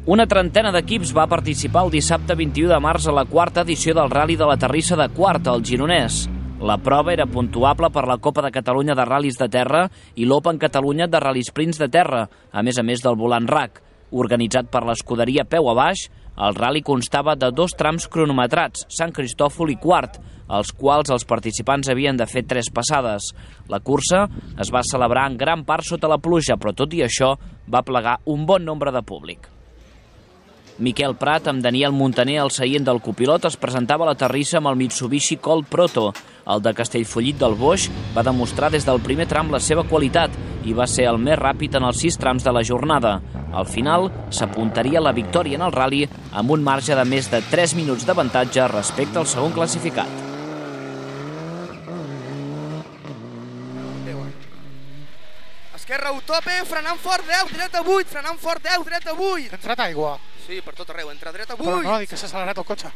Una trentena d'equips va participar el dissabte 21 de març a la quarta edició del Rally de la Terrissa de Quart, al Gironès. La prova era puntuable per la Copa de Catalunya de Ral·lis de Terra i l'Open Catalunya de Ral·lis Sprints de Terra, a més del volant RAC. Organitzat per l'escuderia Peu a Baix, el rally constava de 2 trams cronometrats, Sant Cristòfol i Quart, als quals els participants havien de fer 3 passades. La cursa es va celebrar en gran part sota la pluja, però tot i això va plegar un bon nombre de públic. Miquel Prat, amb Daniel Montaner al seient del copilot, es presentava a la Terrissa amb el Mitsubishi Colt Proto. El de Castellfollit del Boix va demostrar des del primer tram la seva qualitat i va ser el més ràpid en els 6 trams de la jornada. Al final, s'apuntaria la victòria en el rally amb un marge de més de 3 minuts d'avantatge respecte al segon classificat. Esquerra, tope, frenant fort, 10, dreta 8, frenant fort, 10, dreta 8. Ha entrat aigua. Sí, per tot arreu, entra dreta 8. Però no, dic que s'ha accelerat el cotxe.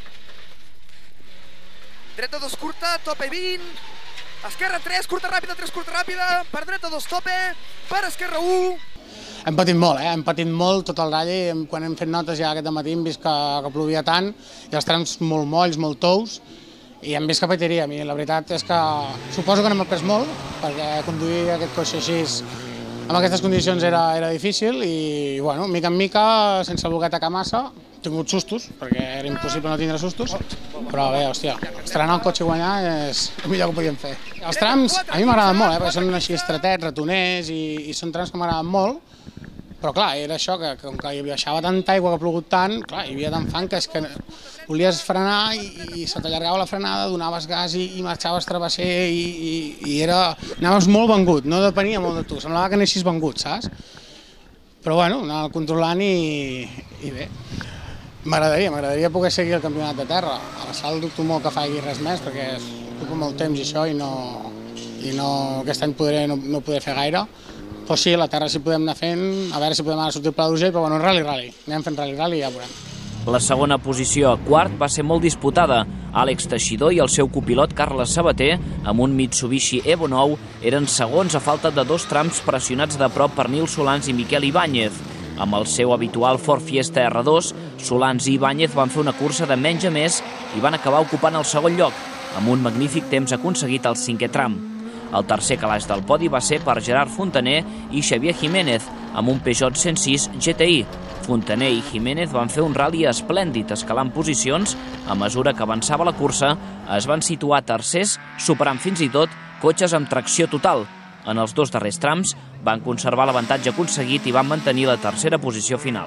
Dreta 2 curta, tope 20. Esquerra 3, curta ràpida, 3 curta ràpida. Per dreta 2 tope, per esquerra 1. Hem patit molt, hem patit molt tot el rally. Quan hem fet notes ja aquest matí hem vist que plovia tant i els trams molt molls, molt tous, i hem vist que patiria. A mi la veritat és que suposo que n'hem après molt, perquè conduir aquest cotxe així en aquestes condicions era difícil i, bueno, mica en mica, sense voler atacar massa, he tingut sustos, perquè era impossible no tindre sustos, però bé, hòstia, estrenar el cotxe i guanyar és el millor que podíem fer. Els trams a mi m'agraden molt, perquè són així estretets, ratoners, i són trams que m'agraden molt, però clar, era això, que com que hi baixava tanta aigua que ha plogut tant, clar, hi havia tant fang que és que volies frenar i se t'allargava la frenada, donaves gas i marxaves travesser i anaves molt vengut, no depenia molt de tu, semblava que anessis vengut, saps? Però bueno, anava controlant i bé. M'agradaria poder seguir el campionat de terra. A la sala dubto molt que faci res més perquè ocupa molt temps i això i aquest any no podré fer gaire. Però sí, a la terra sí podem anar fent, a veure si podem anar a sortir el Pla d'Urgell, però bueno, rally. Anem fent rally i ja veurem. La segona posició a Quart va ser molt disputada. Àlex Teixidor i el seu copilot Carles Sabater, amb un Mitsubishi Evo 9, eren segons a falta de 2 trams pressionats de prop per Nil Solans i Miquel Ibáñez. Amb el seu habitual Ford Fiesta R2, Solans i Ibáñez van fer una cursa de menys a més i van acabar ocupant el segon lloc, amb un magnífic temps aconseguit al 5è tram. El tercer calaix del podi va ser per Gerard Fontaner i Xavier Jiménez, amb un Peugeot 106 GTI. Fontaner i Jiménez van fer un rally esplèndid, escalant posicions. A mesura que avançava la cursa, es van situar tercers, superant fins i tot cotxes amb tracció total. En els 2 darrers trams van conservar l'avantatge aconseguit i van mantenir la tercera posició final.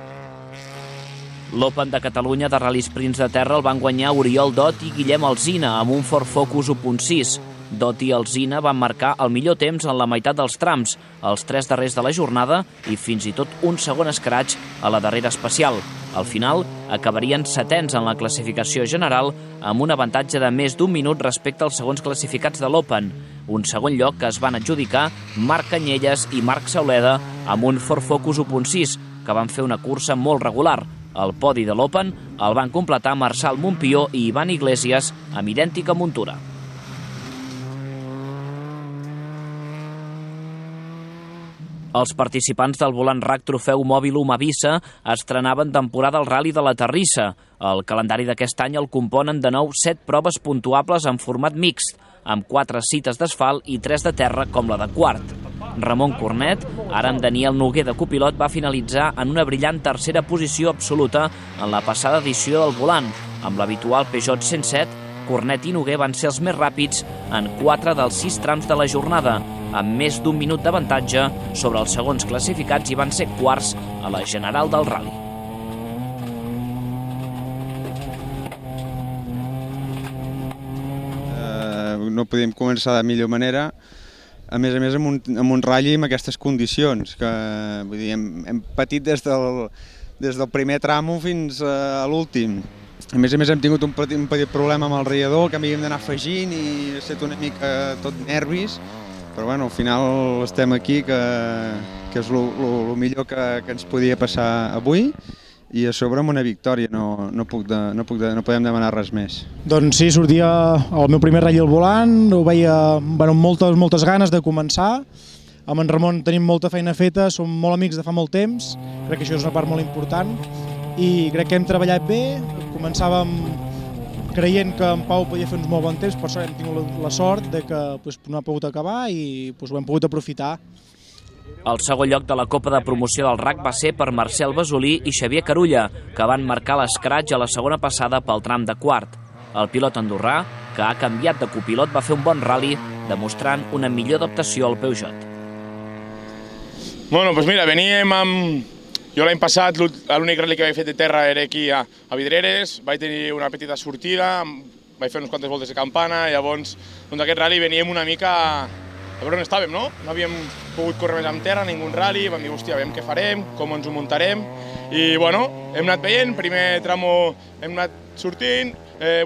L'Open de Catalunya de Ral·lis Sprints de Terra el van guanyar Oriol Dot i Guillem Alsina amb un Ford Focus 1.6. Dot i Alsina van marcar el millor temps en la meitat dels trams, els 3 darrers de la jornada i fins i tot un segon escratx a la darrera especial. Al final, acabarien 7ens en la classificació general amb un avantatge de més d'1 minut respecte als segons classificats de l'Open. Un segon lloc que es van adjudicar Marc Canyelles i Marc Sauleda amb un Ford Focus 1.6, que van fer una cursa molt regular. El podi de l'Open el van completar Marçal Montpió i Ivan Iglesias amb idèntica muntura. Els participants del volant RAC Trofeu Mòbil Humavisa estrenaven temporada al Rally de la Terrissa. El calendari d'aquest any el componen de nou 7 proves puntuables en format mixt, amb 4 cites d'asfalt i 3 de terra com la de Quart. Ramon Cornet, ara amb Daniel Noguer de copilot, va finalitzar en una brillant tercera posició absoluta en la passada edició del volant. Amb l'habitual Peugeot 107, Cornet i Noguer van ser els més ràpids en 4 dels 6 trams de la jornada, amb més d'1 minut d'avantatge sobre els segons classificats i van ser quarts a la general del rally. No podíem començar de millor manera, a més amb un rally amb aquestes condicions, que vull dir, hem patit des del primer tramo fins a l'últim. A més hem tingut un petit problema amb el radiador que havíem d'anar afegint i ha estat una mica tot nervis, però bueno, al final estem aquí, que és el millor que ens podia passar avui, i a sobre amb una victòria, no podem demanar res més. Doncs sí, sortia el meu primer rally al volant, ho veia amb moltes ganes de començar, amb en Ramon tenim molta feina feta, som molt amics de fa molt temps, crec que això és una part molt important i crec que hem treballat bé, començàvem creient que en Pau podia fer uns molt bons temps, per sort hem tingut la sort de que no ha pogut acabar i ho hem pogut aprofitar. El segon lloc de la Copa de Promoció del RAC va ser per Marcel Basolí i Xavier Carulla, que van marcar l'escratx a la segona passada pel tram de quart. El pilot andorrà, que ha canviat de copilot, va fer un bon rally, demostrant una millor adaptació al Peugeot. Bueno, doncs mira, veníem amb... Jo l'any passat l'únic rally que vaig fer de terra era aquí a Vidreres, vaig tenir una petita sortida, vaig fer unes quantes voltes de campana, llavors d'aquest rally veníem una mica a veure on estàvem, no? No havíem pogut córrer més amb terra, ningú rally, vam dir, hòstia, veiem què farem, com ens ho muntarem, i bueno, hem anat veient, primer tramo hem anat sortint,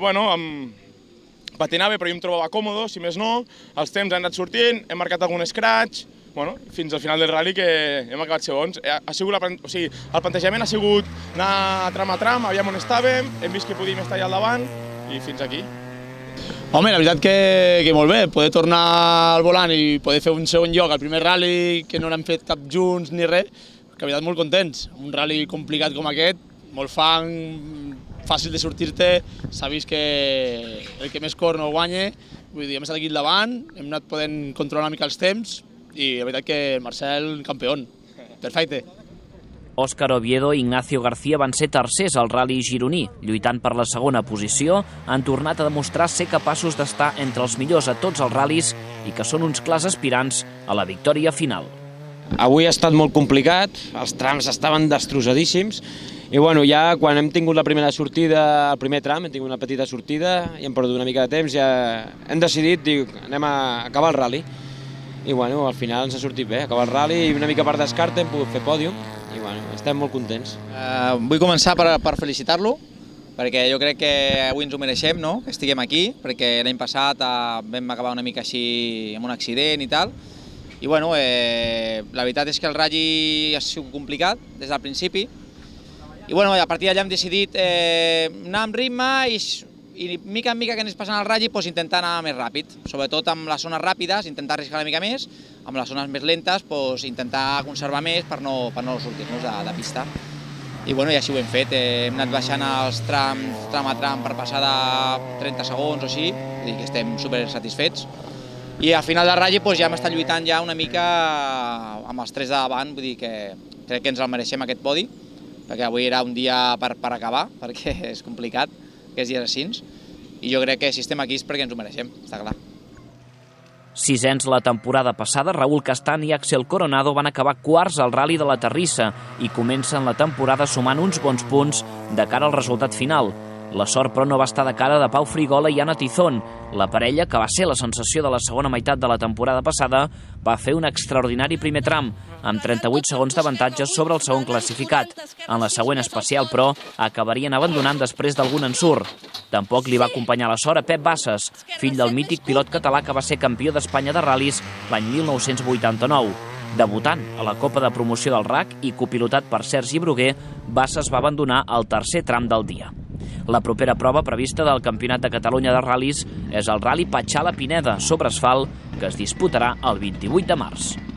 patinava però jo em trobava còmode, si més no, els temps han anat sortint, hem marcat algun scratch, fins al final del rally que hem acabat segons. El plantejament ha sigut anar tram a tram, aviam on estàvem, hem vist que podíem estar allà al davant i fins aquí. Home, la veritat que molt bé, poder tornar al volant i poder fer un segon lloc al primer rally, que no n'hem fet cap junts ni res, que la veritat molt contents. Un rally complicat com aquest, molt fang, fàcil de sortir-te, s'ha vist que el que més corre no guanya, vull dir, hem estat aquí al davant, hem anat podent controlar una mica els temps, i la veritat que el Marcel, campió. Perfecte. Òscar Oviedo i Ignacio García van ser tercers al rally gironí. Lluitant per la segona posició, han tornat a demostrar ser capaços d'estar entre els millors a tots els ral·lis i que són uns clars aspirants a la victòria final. Avui ha estat molt complicat, els trams estaven destrossadíssims i bueno, ja quan hem tingut la primera sortida, el primer tram, hem tingut una petita sortida i hem perdut una mica de temps, ja hem decidit, anem a acabar el rally. I bueno, al final ens ha sortit bé, acabar el rally i una mica per descarte hem pogut fer pòdium i bueno, estem molt contents. Vull començar per felicitar-lo, perquè jo crec que avui ens ho mereixem, no?, que estiguem aquí, perquè l'any passat vam acabar una mica així amb un accident i tal. I bueno, la veritat és que el rally ha sigut complicat des del principi. I bueno, a partir d'allà hem decidit anar amb ritme i mica en mica que anés passant el ratll, intentar anar més ràpid, sobretot amb les zones ràpides, intentar arriscar una mica més, amb les zones més lentes, intentar conservar més per no sortir-nos de pista. I bueno, així ho hem fet, hem anat baixant els trams, tram a tram, per passar de 30 segons o així, vull dir que estem super satisfets. I al final del ratll ja hem estat lluitant ja una mica amb els tres de davant, vull dir que crec que ens el mereixem aquest podi, perquè avui era un dia per acabar, perquè és complicat, aquests dies així, i jo crec que si estem aquí és perquè ens ho mereixem, està clar. Sisens la temporada passada, Raúl Castan i Axel Coronado van acabar quarts al Rally de la Terrissa i comencen la temporada sumant uns bons punts de cara al resultat final. La sort, però, no va estar de cara de Pau Frigola i Anna Tizón. La parella, que va ser la sensació de la segona meitat de la temporada passada, va fer un extraordinari primer tram, amb 38 segons d'avantatge sobre el segon classificat. En la següent especial, però, acabarien abandonant després d'algun ensurt. Tampoc li va acompanyar la sort a Pep Bassas, fill del mític pilot català que va ser campió d'Espanya de ral·lis l'any 1989. Debutant a la Copa de Promoció del RAC i copilotat per Sergi Bruguer, Bassas va abandonar el tercer tram del dia. La propera prova prevista del Campionat de Catalunya de ral·lis és el Rally Patxala Pineda sobre asfalt, que es disputarà el 28 de març.